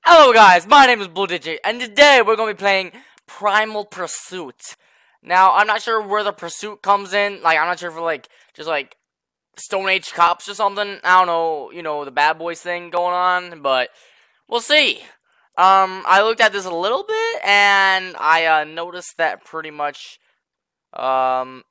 Hello guys, my name is BlueDigit, and today we're going to be playing Primal Pursuit. Now, I'm not sure where the pursuit comes in. Like, I'm not sure if we're just Stone Age cops or something. I don't know, the bad boys thing going on, but we'll see. I looked at this a little bit, and I noticed that pretty much that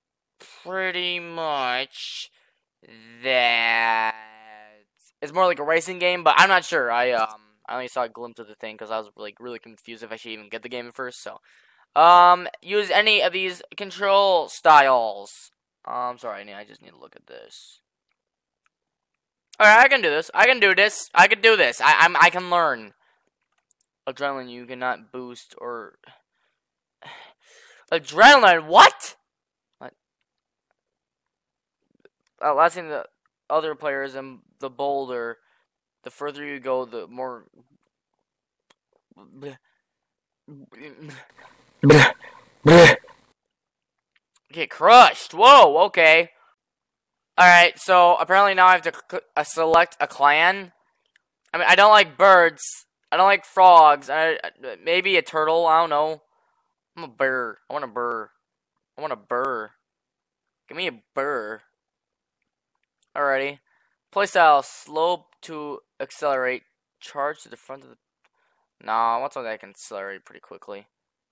it's more like a racing game, but I'm not sure. I only saw a glimpse of the thing because I was really confused if I should even get the game at first. So, use any of these control styles. Sorry, I just need to look at this. Alright, I can do this. I can do this. I can do this. I can learn. Adrenaline, you cannot boost or adrenaline. What? Last thing, the other players and the bolder. The further you go, the more get crushed. Whoa, okay. Alright, so apparently now I have to select a clan. I mean, I don't like birds. I don't like frogs. Maybe a turtle. I don't know. I'm a BERR. I want a BERR. I want a BERR. Give me a BERR. Alrighty. Playstyle, slow to accelerate. Charge to the front of the... Nah, I want something that can accelerate pretty quickly.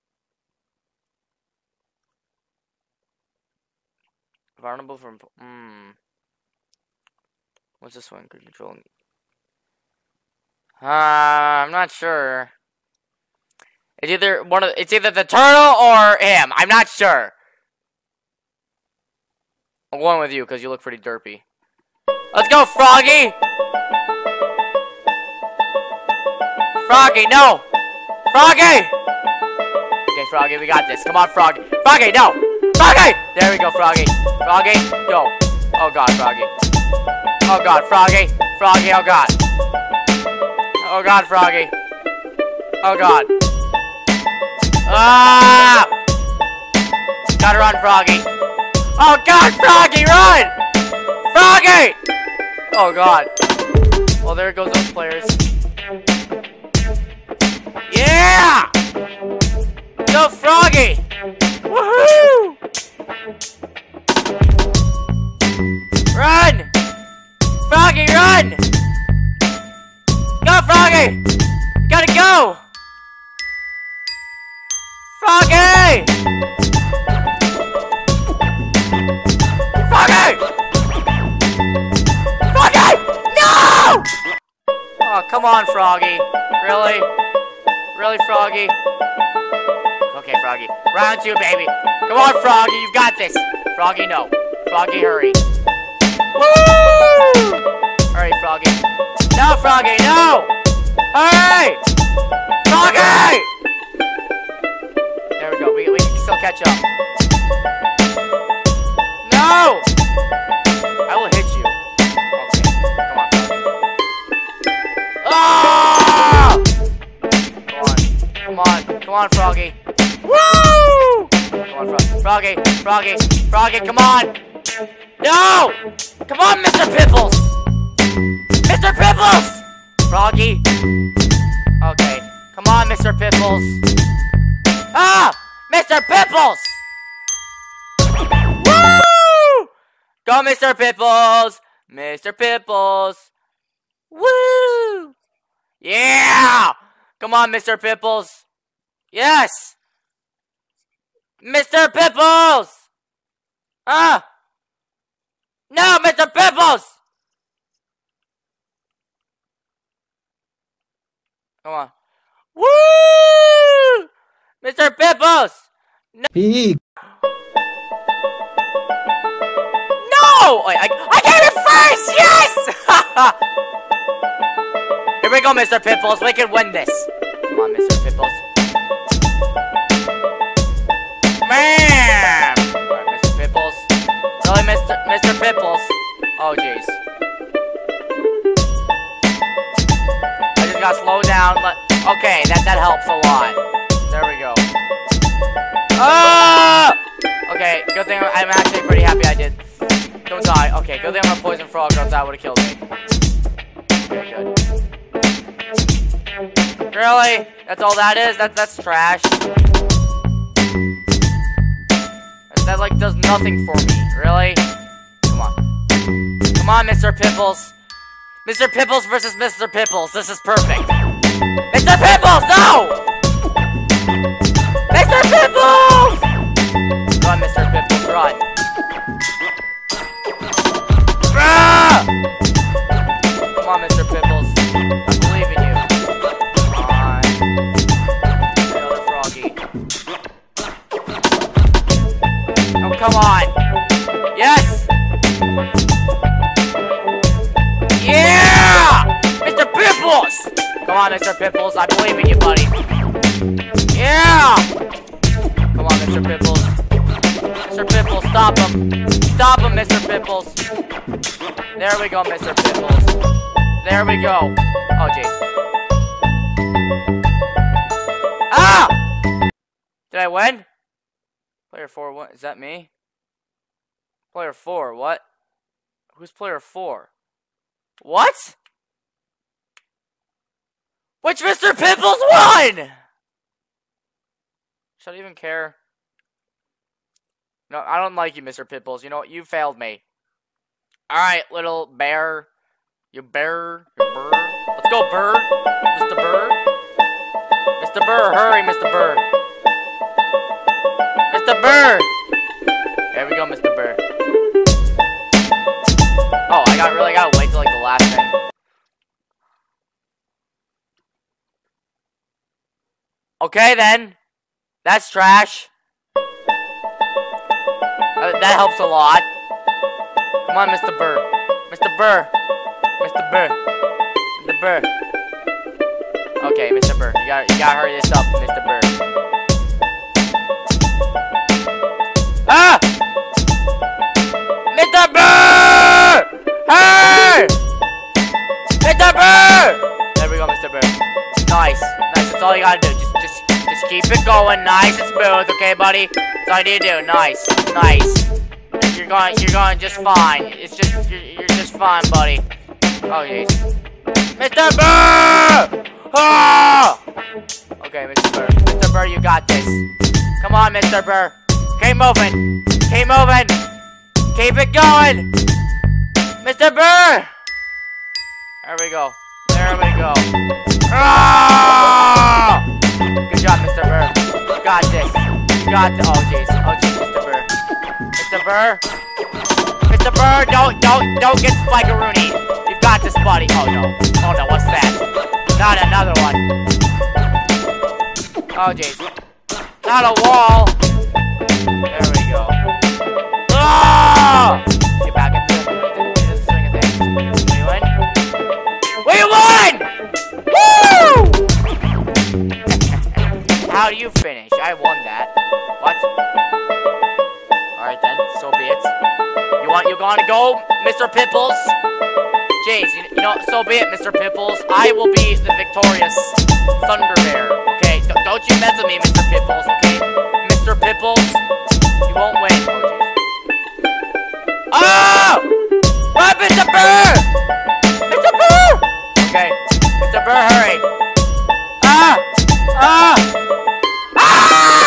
Vulnerable from... What's this one? Good control. I'm not sure. It's either the turtle or him. I'm not sure. I'm going with you because you look pretty derpy. Let's go, Froggy! Froggy, no! Froggy! Okay, Froggy, we got this. Come on, Froggy. Froggy, no! Froggy! There we go, Froggy. Froggy, go. Oh, God, Froggy. Oh, God, Froggy. Froggy, oh, God. Oh, God, Froggy. Oh, God. Ah! Gotta run, Froggy. Oh, God, Froggy, run! Froggy! Oh, God. Well, there goes those players. Yeah! Go, Froggy! Woohoo! Run! Froggy, run! Go, Froggy! Gotta go! Froggy! Froggy! Froggy! No! Oh, come on, Froggy. Really? Really, Froggy? Okay, Froggy. Round two, baby. Come on, Froggy. You've got this. Froggy, no. Froggy, hurry. Woo! Hurry, Froggy. No, Froggy, no! Hurry! Froggy! There we go. We can still catch up. No! I will hit you. Okay, come on, Froggy. Ah! Come on, Froggy. Woo! Come on, Froggy, Froggy, Froggy, come on! No! Come on, Mr. Pipples! Mr. Pipples! Froggy. Okay, come on, Mr. Pipples. Ah! Mr. Pipples! Woo! Go, Mr. Pipples! Mr. Pipples! Woo! Yeah! Come on, Mr. Pipples! Yes! Mr. Pipples! Ah! No, Mr. Pipples! Come on. Woo! Mr. Pipples! No! No! I came in first! Yes! Here we go, Mr. Pipples. We can win this. Come on, Mr. Pipples. Man! Alright, Mr. Pipples. Really, Mr. Pipples? Oh, jeez. I just gotta slow down. Okay, that helps a lot. There we go. Ah! Okay, good thing I'm actually pretty happy I did. Don't die. Okay, good thing I'm a poison frog, or else that would've killed me. Okay, good. Really? That's all that is? That's trash. That, like, does nothing for me. Really? Come on. Come on, Mr. Pipples. Mr. Pipples versus Mr. Pipples. This is perfect. Mr. Pipples, no! Mr. Pipples! Run, Mr. Pipples, run. Ah! Come on, Mr. Pipples. I believe in you. Come on. Another froggy. Oh, come on. Yes! Yeah! Mr. Pipples! Come on, Mr. Pipples. I believe in you, buddy. Yeah! Come on, Mr. Pipples. Mr. Pipples, stop him. Stop him, Mr. Pipples. There we go, Mr. Pipples. There we go. Oh, jeez. Ah! Did I win? Player 4, what? Is that me? Player 4, what? Who's player 4? What? Which Mr. Pipples won? Should I even care? No, I don't like you, Mr. Pipples. You know what? You failed me. Alright, little bear. You bear. You BERR. Let's go, BERR. Mr. BERR. Mr. BERR, hurry, Mr. BERR. Mr. BERR. There we go, Mr. BERR. Oh, I really gotta wait till like the last thing. Okay then. That's trash. That helps a lot. Come on, Mr. BERR. Mr. BERR. Mr. BERR. Mr. BERR. Okay, Mr. BERR. You gotta hurry this up, Mr. BERR. Ah! Mr. BERR! Hey! Mr. BERR! There we go, Mr. BERR. Nice. Nice. That's all you gotta do. Just keep it going. Nice and smooth, okay, buddy? That's all you need to do. Nice. Nice. You're going just fine. It's just you're just fine, buddy. Oh jeez. Mr. BERR! Ah! Okay, Mr. BERR. Mr. BERR, you got this. Come on, Mr. BERR. Keep moving. Keep moving. Keep it going. Mr. BERR! There we go. There we go. Ah! Good job, Mr. BERR. You got this. You got this. Oh jeez. Oh jeez, Mr. BERR. Mr. BERR. Mr. BERR, don't get Spike-a-rooney. You've got this, buddy. Oh no. Oh no, what's that? Not another one. Oh jeez. Not a wall. There we go. Ah! Get back into the swing of things. We win. We won! Woo! How do you finish? I won that. What? Alright then, so be it. You gonna go, Mr. Pipples? Jeez, you know, so be it, Mr. Pipples. I will be the victorious Thunder Bear. Okay, don't you mess with me, Mr. Pipples, okay? Mr. Pipples, you won't win. Oh, jeez. Oh! Run, Mr. BERR! Mr. BERR! Okay, Mr. BERR, hurry. Ah! Ah! Ah!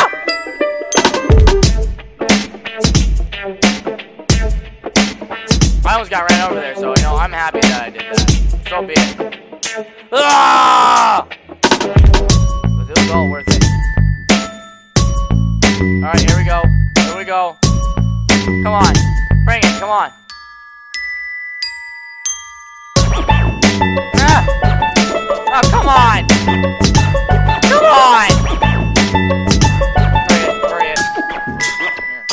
I almost got ran over there, so, you know, I'm happy that I did that. So be it. Ah! But it was all worth it. Alright, here we go. Here we go. Come on. Bring it, come on. Ah! Oh, come on! Come on! Hurry it, hurry it. Here.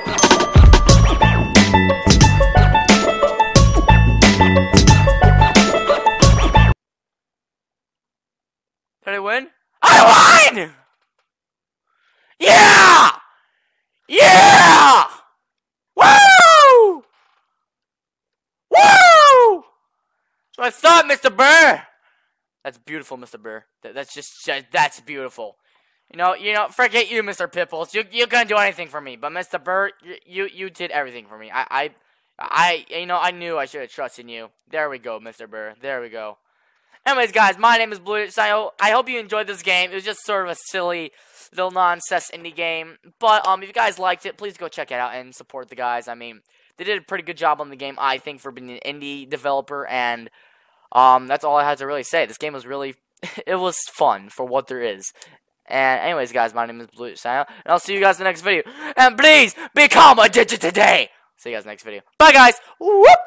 Did I win? I won! Yeah! Yeah! Woo! Woo! So I thought, Mr. BERR. That's beautiful, Mr. BERR. That's beautiful. You know, forget you, Mr. Pipples. You couldn't do anything for me, but Mr. BERR, you did everything for me. I knew I should have trusted you. There we go, Mr. BERR. There we go. Anyways, guys, my name is BlueDigit. I hope you enjoyed this game. It was just sort of a silly little nonsense indie game. But if you guys liked it, please go check it out and support the guys. I mean, they did a pretty good job on the game, I think, for being an indie developer. And that's all I had to really say. This game was really, it was fun for what there is. And anyways, guys, my name is BlueDigit, and I'll see you guys in the next video. And please become a digit today. See you guys next video. Bye, guys. Whoop!